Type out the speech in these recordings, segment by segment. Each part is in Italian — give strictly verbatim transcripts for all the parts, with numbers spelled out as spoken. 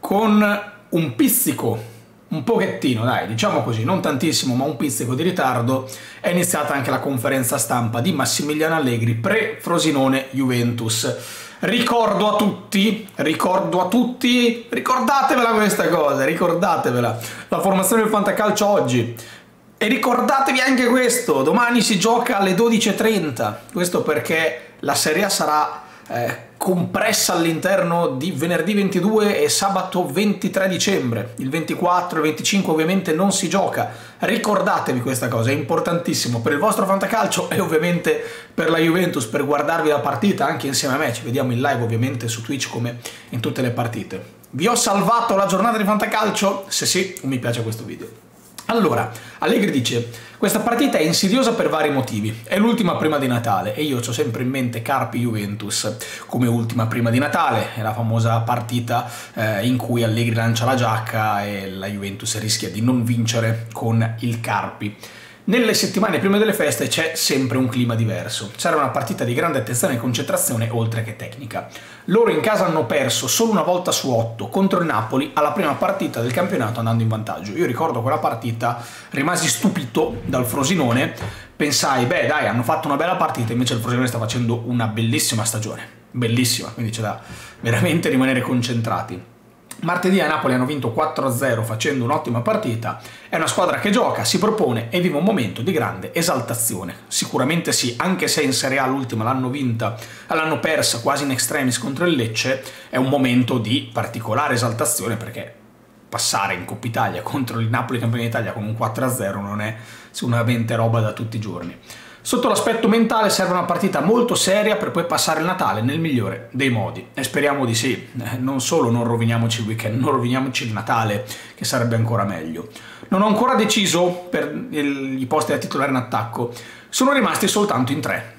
con un pizzico, un pochettino, dai, diciamo così, non tantissimo, ma un pizzico di ritardo, è iniziata anche la conferenza stampa di Massimiliano Allegri pre-Frosinone Juventus. Ricordo a tutti, ricordo a tutti, ricordatevela questa cosa, ricordatevela, la formazione del Fantacalcio oggi. E ricordatevi anche questo, domani si gioca alle dodici e trenta, questo perché la Serie A sarà eh, compressa all'interno di venerdì ventidue e sabato ventitré dicembre, il ventiquattro e il venticinque ovviamente non si gioca, ricordatevi questa cosa, è importantissimo per il vostro fantacalcio e ovviamente per la Juventus, per guardarvi la partita anche insieme a me, ci vediamo in live ovviamente su Twitch come in tutte le partite. Vi ho salvato la giornata di fantacalcio? Se sì, un mi piace a questo video. Allora, Allegri dice, questa partita è insidiosa per vari motivi, è l'ultima prima di Natale e io ho sempre in mente Carpi-Juventus come ultima prima di Natale, è la famosa partita eh, in cui Allegri lancia la giacca e la Juventus rischia di non vincere con il Carpi. Nelle settimane prima delle feste c'è sempre un clima diverso, sarà una partita di grande attenzione e concentrazione oltre che tecnica. Loro in casa hanno perso solo una volta su otto contro il Napoli alla prima partita del campionato andando in vantaggio. Io ricordo quella partita, rimasi stupito dal Frosinone, pensai, beh dai, hanno fatto una bella partita, invece il Frosinone sta facendo una bellissima stagione, bellissima, quindi c'è da veramente rimanere concentrati. Martedì a Napoli hanno vinto quattro a zero facendo un'ottima partita, è una squadra che gioca, si propone e vive un momento di grande esaltazione. Sicuramente sì, anche se in Serie A l'ultima l'hanno vinta, l'hanno persa quasi in extremis contro il Lecce, è un momento di particolare esaltazione perché passare in Coppa Italia contro il Napoli campione d'Italia con un quattro a zero non è sicuramente roba da tutti i giorni. Sotto l'aspetto mentale serve una partita molto seria per poi passare il Natale nel migliore dei modi e speriamo di sì, eh, non solo non roviniamoci il weekend, non roviniamoci il Natale che sarebbe ancora meglio. Non ho ancora deciso per il, i posti da titolare in attacco, sono rimasti soltanto in tre,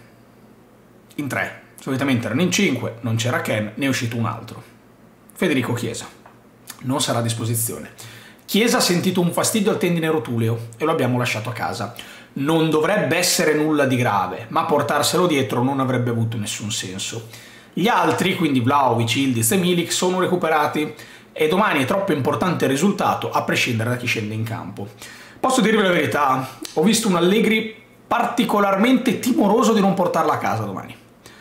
in tre, solitamente erano in cinque, non c'era Ken, ne è uscito un altro, Federico Chiesa, non sarà a disposizione. Chiesa ha sentito un fastidio al tendine rotuleo e lo abbiamo lasciato a casa. Non dovrebbe essere nulla di grave, ma portarselo dietro non avrebbe avuto nessun senso. Gli altri, quindi Vlahovic, Yildiz e Milik, sono recuperati e domani è troppo importante il risultato, a prescindere da chi scende in campo. Posso dirvi la verità, ho visto un Allegri particolarmente timoroso di non portarla a casa domani.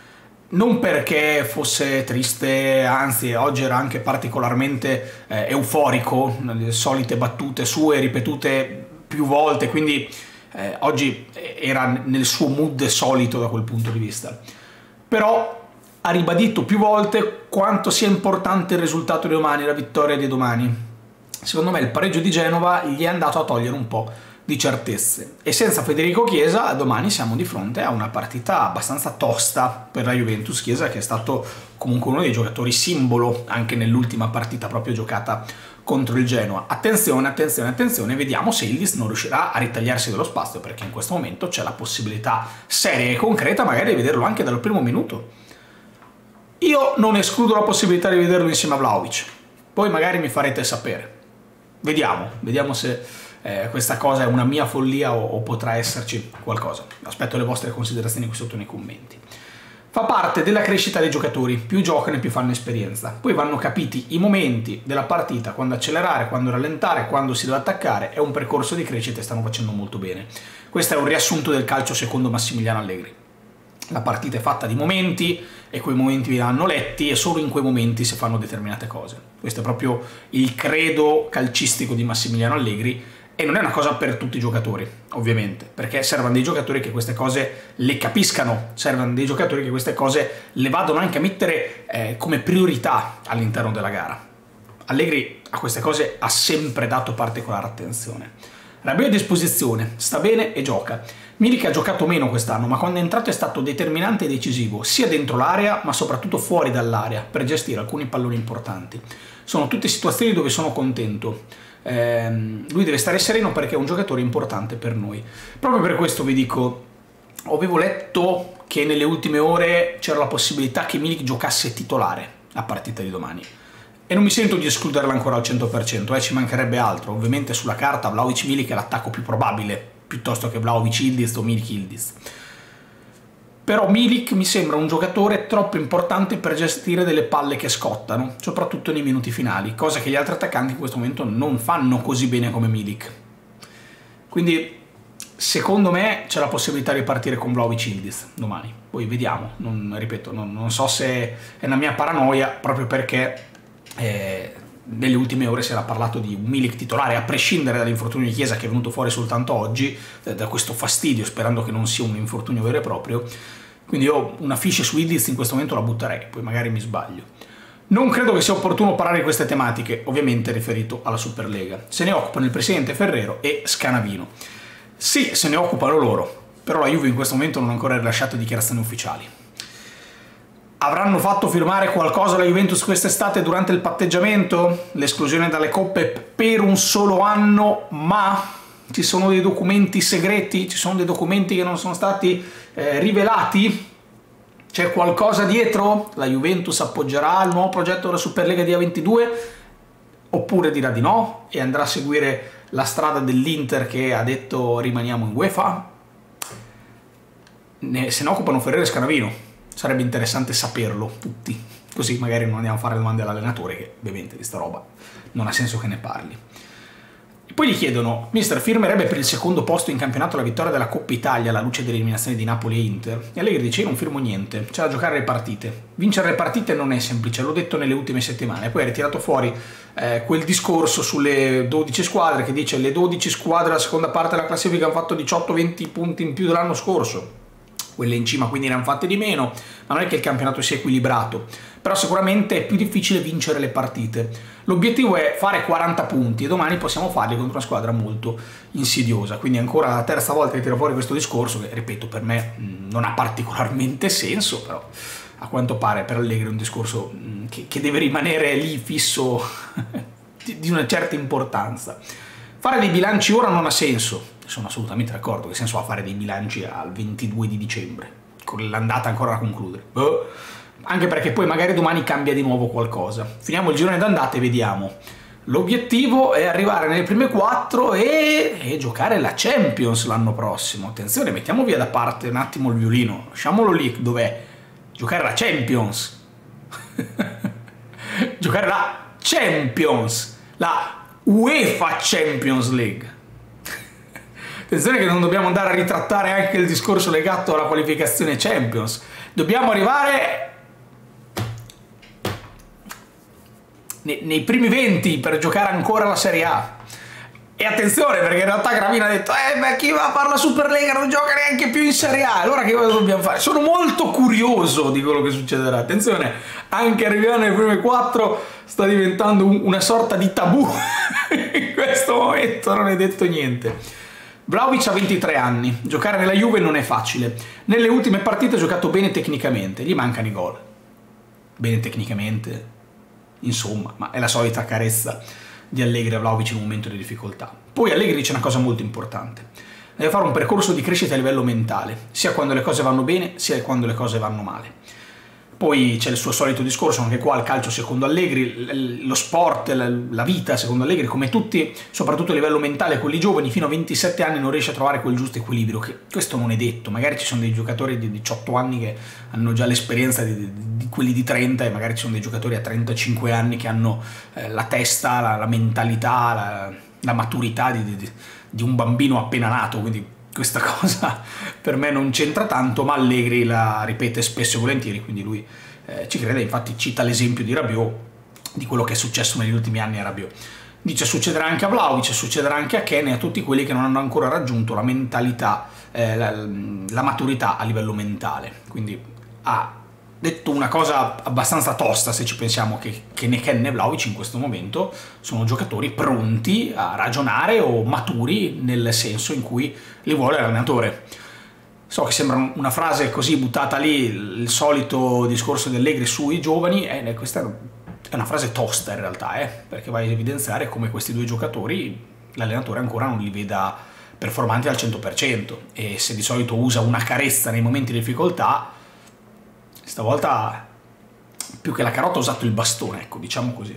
Non perché fosse triste, anzi oggi era anche particolarmente eh, euforico, le solite battute sue ripetute più volte, quindi eh, oggi era nel suo mood solito da quel punto di vista. Però ha ribadito più volte quanto sia importante il risultato di domani, la vittoria di domani. Secondo me il pareggio di Genova gli è andato a togliere un po' di certezze e senza Federico Chiesa domani siamo di fronte a una partita abbastanza tosta per la Juventus. Chiesa che è stato comunque uno dei giocatori simbolo anche nell'ultima partita proprio giocata contro il Genoa. Attenzione, attenzione, attenzione, vediamo se Yildiz non riuscirà a ritagliarsi dello spazio perché in questo momento c'è la possibilità seria e concreta magari di vederlo anche dal primo minuto. Io non escludo la possibilità di vederlo insieme a Vlahovic, poi magari mi farete sapere. Vediamo, vediamo se Eh, questa cosa è una mia follia o, o potrà esserci qualcosa. Aspetto le vostre considerazioni qui sotto nei commenti. Fa parte della crescita dei giocatori, più giocano e più fanno esperienza. Poi vanno capiti i momenti della partita, quando accelerare, quando rallentare, quando si deve attaccare. È un percorso di crescita e stanno facendo molto bene. Questo è un riassunto del calcio secondo Massimiliano Allegri. La partita è fatta di momenti e quei momenti vanno letti e solo in quei momenti si fanno determinate cose. Questo è proprio il credo calcistico di Massimiliano Allegri. E non è una cosa per tutti i giocatori, ovviamente, perché servono dei giocatori che queste cose le capiscano, servono dei giocatori che queste cose le vadano anche a mettere eh, come priorità all'interno della gara. Allegri a queste cose ha sempre dato particolare attenzione. Rabiot a disposizione, sta bene e gioca. Milik ha giocato meno quest'anno, ma quando è entrato è stato determinante e decisivo, sia dentro l'area ma soprattutto fuori dall'area, per gestire alcuni palloni importanti. Sono tutte situazioni dove sono contento. Eh, lui deve stare sereno perché è un giocatore importante per noi. Proprio per questo vi dico, avevo letto che nelle ultime ore c'era la possibilità che Milik giocasse titolare a partita di domani e non mi sento di escluderla ancora al cento per cento, eh, ci mancherebbe altro. Ovviamente sulla carta Vlahovic-Milik è l'attacco più probabile piuttosto che Vlahovic-Yildiz o Milik-Yildiz. però Milik mi sembra un giocatore troppo importante per gestire delle palle che scottano, soprattutto nei minuti finali, cosa che gli altri attaccanti in questo momento non fanno così bene come Milik. Quindi secondo me c'è la possibilità di partire con Vlahovic-Yildiz domani, poi vediamo, non, ripeto, non, non so se è una mia paranoia, proprio perché eh, nelle ultime ore si era parlato di un Milik titolare, a prescindere dall'infortunio di Chiesa che è venuto fuori soltanto oggi, da questo fastidio, sperando che non sia un infortunio vero e proprio. Quindi io una fiche su Yildiz in questo momento la butterei, poi magari mi sbaglio. Non credo che sia opportuno parlare di queste tematiche, ovviamente riferito alla Superlega. Se ne occupano il presidente Ferrero e Scanavino. Sì, se ne occupano loro, però la Juve in questo momento non ha ancora rilasciato dichiarazioni ufficiali. Avranno fatto firmare qualcosa alla Juventus quest'estate durante il patteggiamento? L'esclusione dalle coppe per un solo anno, ma ci sono dei documenti segreti? Ci sono dei documenti che non sono stati eh, rivelati? C'è qualcosa dietro? La Juventus appoggerà il nuovo progetto della Superlega di A ventidue? Oppure dirà di no e andrà a seguire la strada dell'Inter che ha detto rimaniamo in UEFA? Ne, se ne occupano Ferrero e Scanavino. Sarebbe interessante saperlo tutti, così magari non andiamo a fare domande all'allenatore che ovviamente di sta roba non ha senso che ne parli. E poi gli chiedono, mister, firmerebbe per il secondo posto in campionato la vittoria della Coppa Italia alla luce dell'eliminazione di Napoli e Inter? E Allegri dice, io non firmo niente, c'è da giocare le partite. Vincere le partite non è semplice, l'ho detto nelle ultime settimane. Poi ha ritirato fuori eh, quel discorso sulle dodici squadre che dice le dodici squadre della seconda parte della classifica hanno fatto diciotto venti punti in più dell'anno scorso. Quelle in cima quindi ne hanno fatte di meno, ma non è che il campionato sia equilibrato, però sicuramente è più difficile vincere le partite. L'obiettivo è fare quaranta punti e domani possiamo farli contro una squadra molto insidiosa, quindi ancora la terza volta che tiro fuori questo discorso che, ripeto, per me mh, non ha particolarmente senso, però a quanto pare per Allegri è un discorso mh, che, che deve rimanere lì fisso di, di una certa importanza. Fare dei bilanci ora non ha senso. Sono assolutamente d'accordo, che senso ha fare dei bilanci al ventidue di dicembre, con l'andata ancora da concludere. Oh. Anche perché poi magari domani cambia di nuovo qualcosa. Finiamo il girone d'andata e vediamo. L'obiettivo è arrivare nelle prime quattro e, e giocare la Champions l'anno prossimo. Attenzione, mettiamo via da parte un attimo il violino, lasciamolo lì, dov'è? Giocare la Champions. Giocare la Champions, la UEFA Champions League. Attenzione che non dobbiamo andare a ritrattare anche il discorso legato alla qualificazione Champions. Dobbiamo arrivare nei, nei primi venti per giocare ancora la Serie A. E attenzione, perché in realtà Gravina ha detto eh beh, chi va a fare la Superlega non gioca neanche più in Serie A. Allora che cosa dobbiamo fare? Sono molto curioso di quello che succederà. Attenzione, anche arrivare nelle prime quattro sta diventando un, una sorta di tabù. In questo momento non è detto niente. Vlahovic ha ventitré anni, giocare nella Juve non è facile. Nelle ultime partite ha giocato bene tecnicamente, gli mancano i gol. Bene tecnicamente, insomma, ma è la solita carezza di Allegri a Vlahovic in un momento di difficoltà. Poi Allegri dice una cosa molto importante. Deve fare un percorso di crescita a livello mentale, sia quando le cose vanno bene, sia quando le cose vanno male. Poi c'è il suo solito discorso, anche qua il calcio secondo Allegri, lo sport, la vita secondo Allegri, come tutti, soprattutto a livello mentale, quelli giovani fino a ventisette anni non riesce a trovare quel giusto equilibrio, che questo non è detto, magari ci sono dei giocatori di diciotto anni che hanno già l'esperienza di, di, di quelli di trenta e magari ci sono dei giocatori a trentacinque anni che hanno eh, la testa, la, la mentalità, la, la maturità di, di, di un bambino appena nato, quindi questa cosa per me non c'entra tanto, ma Allegri la ripete spesso e volentieri, quindi lui eh, ci crede, infatti cita l'esempio di Rabiot, di quello che è successo negli ultimi anni a Rabiot. Dice succederà anche a Vlahovic, succederà anche a Kean e a tutti quelli che non hanno ancora raggiunto la mentalità, eh, la, la maturità a livello mentale. Quindi ha detto una cosa abbastanza tosta se ci pensiamo che, che né Kean né Vlahovic in questo momento sono giocatori pronti a ragionare o maturi nel senso in cui li vuole l'allenatore. So che sembra una frase così buttata lì, il solito discorso di Allegri sui giovani, e questa è una frase tosta in realtà, eh, perché va a evidenziare come questi due giocatori l'allenatore ancora non li veda performanti al cento per cento, e se di solito usa una carezza nei momenti di difficoltà, stavolta più che la carota ha usato il bastone, ecco, diciamo così.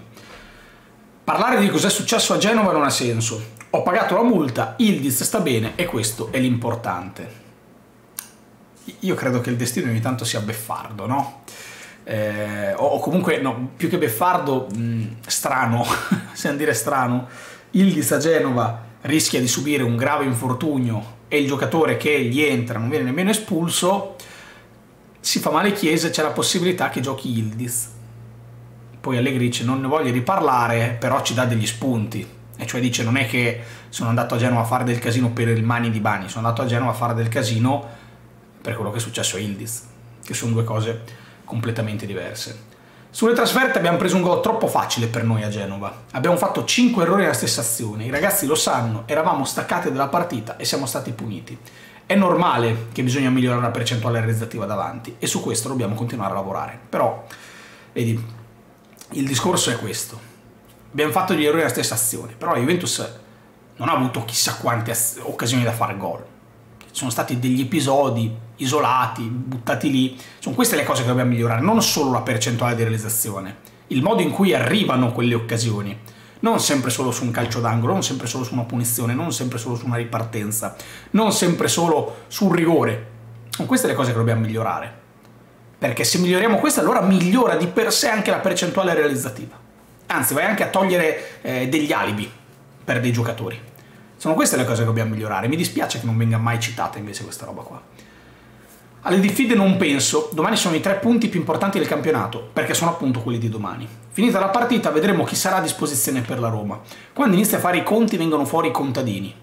Parlare di cos'è successo a Genova non ha senso. Ho pagato la multa, Yildiz sta bene e questo è l'importante. io credo che il destino ogni tanto sia beffardo, no? Eh, o comunque, no, più che beffardo, mh, strano, possiamo dire strano. Yildiz a Genova rischia di subire un grave infortunio e il giocatore che gli entra non viene nemmeno espulso, si fa male Chiesa e c'è la possibilità che giochi Yildiz. Poi Allegri dice non ne voglio riparlare, però ci dà degli spunti, e cioè dice non è che sono andato a Genova a fare del casino per il Mani di Bani, sono andato a Genova a fare del casino per quello che è successo a Yildiz, che sono due cose completamente diverse. Sulle trasferte abbiamo preso un gol troppo facile per noi a Genova, abbiamo fatto cinque errori nella stessa azione, i ragazzi lo sanno, eravamo staccati dalla partita e siamo stati puniti. È normale che bisogna migliorare la percentuale realizzativa davanti e su questo dobbiamo continuare a lavorare, però vedi, il discorso è questo: abbiamo fatto gli errori nella stessa azione, però la Juventus non ha avuto chissà quante occasioni da fare gol, sono stati degli episodi isolati, buttati lì. Sono queste le cose che dobbiamo migliorare, non solo la percentuale di realizzazione, il modo in cui arrivano quelle occasioni, non sempre solo su un calcio d'angolo, non sempre solo su una punizione, non sempre solo su una ripartenza, non sempre solo su un rigore. Sono queste le cose che dobbiamo migliorare, perché se miglioriamo queste allora migliora di per sé anche la percentuale realizzativa, anzi vai anche a togliere eh, degli alibi per dei giocatori. Sono queste le cose che dobbiamo migliorare, mi dispiace che non venga mai citata invece questa roba qua. Alle diffide non penso, domani sono i tre punti più importanti del campionato, perché sono appunto quelli di domani. Finita la partita vedremo chi sarà a disposizione per la Roma. Quando inizi a fare i conti vengono fuori i contadini.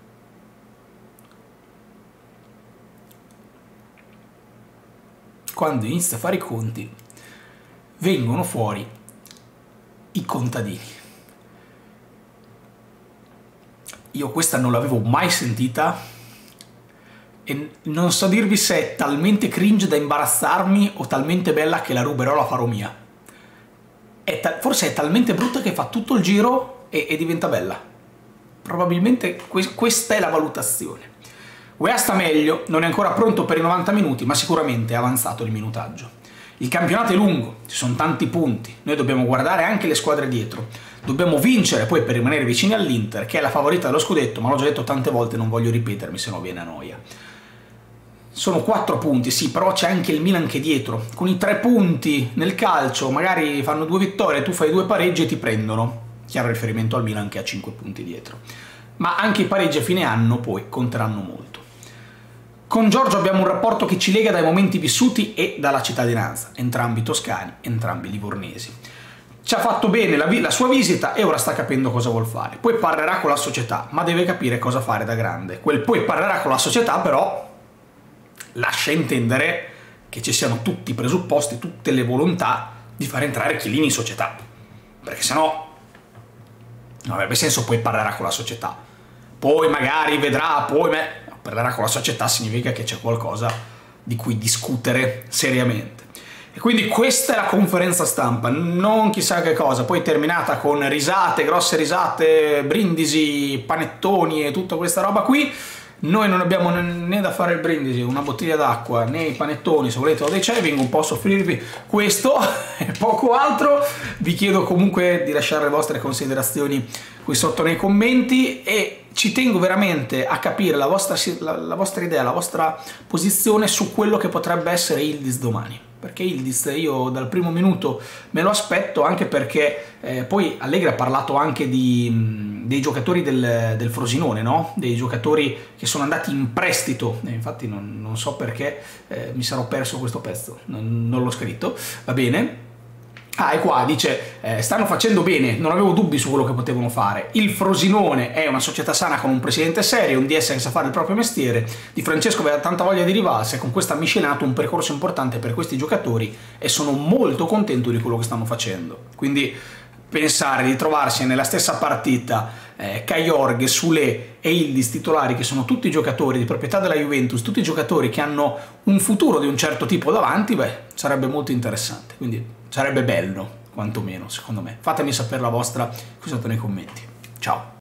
Quando inizi a fare i conti vengono fuori i contadini. Io questa non l'avevo mai sentita e non so dirvi se è talmente cringe da imbarazzarmi o talmente bella che la ruberò, la farò mia. È forse è talmente brutta che fa tutto il giro e, e diventa bella. Probabilmente que questa è la valutazione. U E A sta meglio, non è ancora pronto per i novanta minuti, ma sicuramente è avanzato il minutaggio. Il campionato è lungo, ci sono tanti punti, noi dobbiamo guardare anche le squadre dietro. Dobbiamo vincere poi per rimanere vicini all'Inter, che è la favorita dello scudetto, ma l'ho già detto tante volte, non voglio ripetermi, se no viene a noia. Sono quattro punti, sì, però c'è anche il Milan che è dietro. Con i tre punti nel calcio, magari fanno due vittorie, tu fai due pareggi e ti prendono. Chiaro riferimento al Milan che ha cinque punti dietro. Ma anche i pareggi a fine anno poi conteranno molto. Con Giorgio abbiamo un rapporto che ci lega dai momenti vissuti e dalla cittadinanza, entrambi toscani, entrambi livornesi. Ci ha fatto bene la, la sua visita e ora sta capendo cosa vuol fare. Poi parlerà con la società, ma deve capire cosa fare da grande. Quel poi parlerà con la società però lascia intendere che ci siano tutti i presupposti, tutte le volontà di far entrare Chiellini in società, perché sennò non avrebbe senso. Poi parlerà con la società, poi magari vedrà, poi me... parlerà con la società significa che c'è qualcosa di cui discutere seriamente. E quindi questa è la conferenza stampa, non chissà che cosa, poi terminata con risate, grosse risate, brindisi, panettoni e tutta questa roba qui. Noi non abbiamo né da fare il brindisi, una bottiglia d'acqua, né i panettoni, se volete o dei ciai, vengo un po' a soffrirvi questo e poco altro. Vi chiedo comunque di lasciare le vostre considerazioni qui sotto nei commenti e ci tengo veramente a capire la vostra, la, la vostra idea, la vostra posizione su quello che potrebbe essere Yildiz domani. Perché Yildiz io dal primo minuto me lo aspetto, anche perché eh, poi Allegri ha parlato anche di, mh, dei giocatori del, del Frosinone, no? Dei giocatori che sono andati in prestito, e infatti non, non so perché eh, mi sarò perso questo pezzo, non, non l'ho scritto, va bene. Ah, e qua dice, eh, stanno facendo bene, non avevo dubbi su quello che potevano fare. Il Frosinone è una società sana con un presidente serio, un D S che sa fare il proprio mestiere. Di Francesco aveva tanta voglia di rivalsa e con questo ha miscelato un percorso importante per questi giocatori e sono molto contento di quello che stanno facendo. Quindi pensare di trovarsi nella stessa partita eh, Kajorg, Sule e Yildiz titolari, che sono tutti giocatori di proprietà della Juventus, tutti giocatori che hanno un futuro di un certo tipo davanti, beh, sarebbe molto interessante. Quindi sarebbe bello, quantomeno, secondo me. Fatemi sapere la vostra qui sotto nei commenti. Ciao!